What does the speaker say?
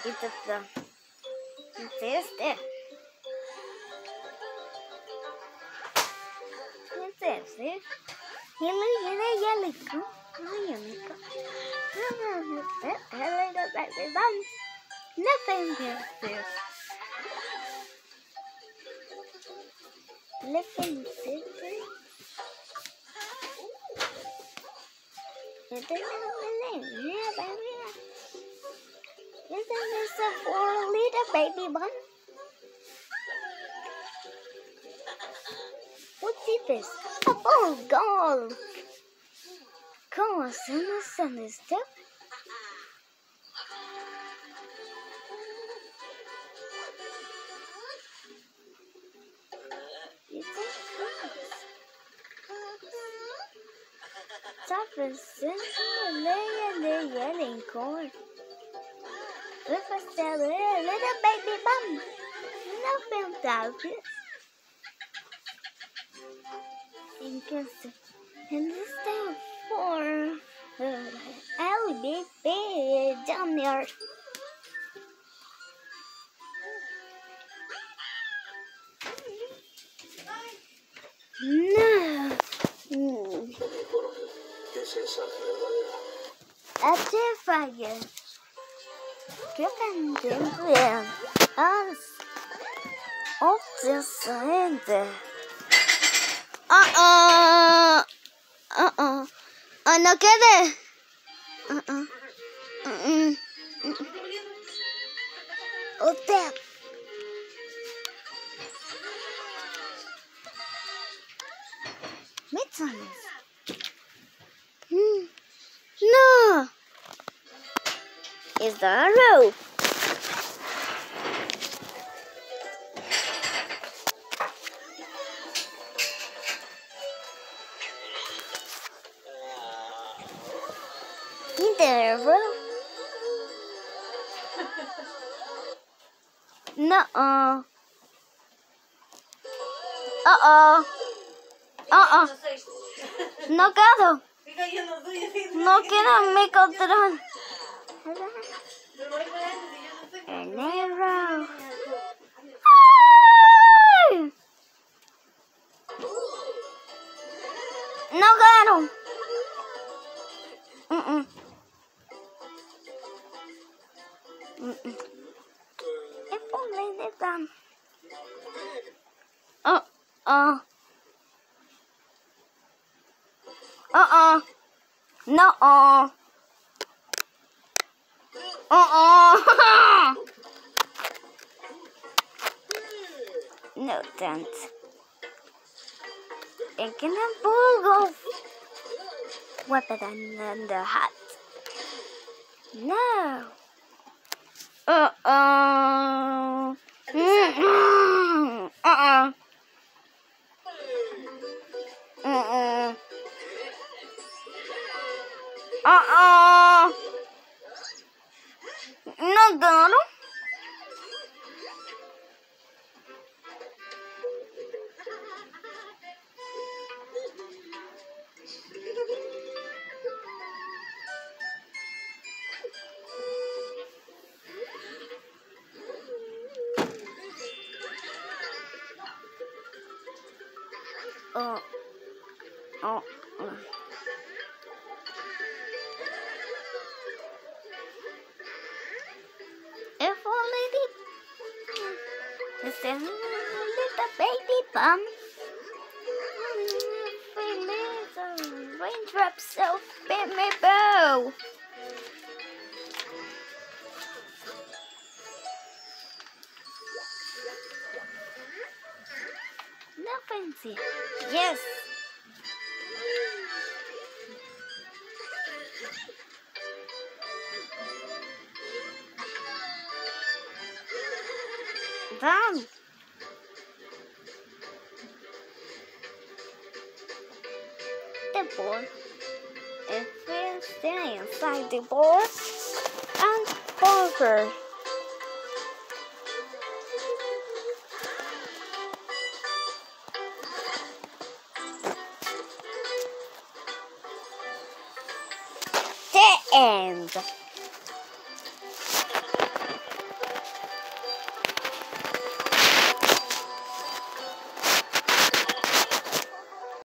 It's the there. It's there. Hello. Nothing there. Listen, Isn't this a 4-liter baby bun? What is this? A ball gold. ¿Cómo hacemos esto? Top is a yelling corn. With a little baby bum. No film and this thing for Ellie baby down there. No. ¿Qué es esa fregadera? Fire. Qué pendiente of this gente. No quede. Usted. Mittens. No. Is there a rope? Is there a rope? No. No quiero. No quiero me control. El arrow. No quiero. Es por ley de tan. No. No, don't. It can go weapon in the hat. No. No, claro. If only this is a little baby bum. Raindrops so bit me bow. No fancy. Yes. Done. The board. If we stay inside the board and poker. The end.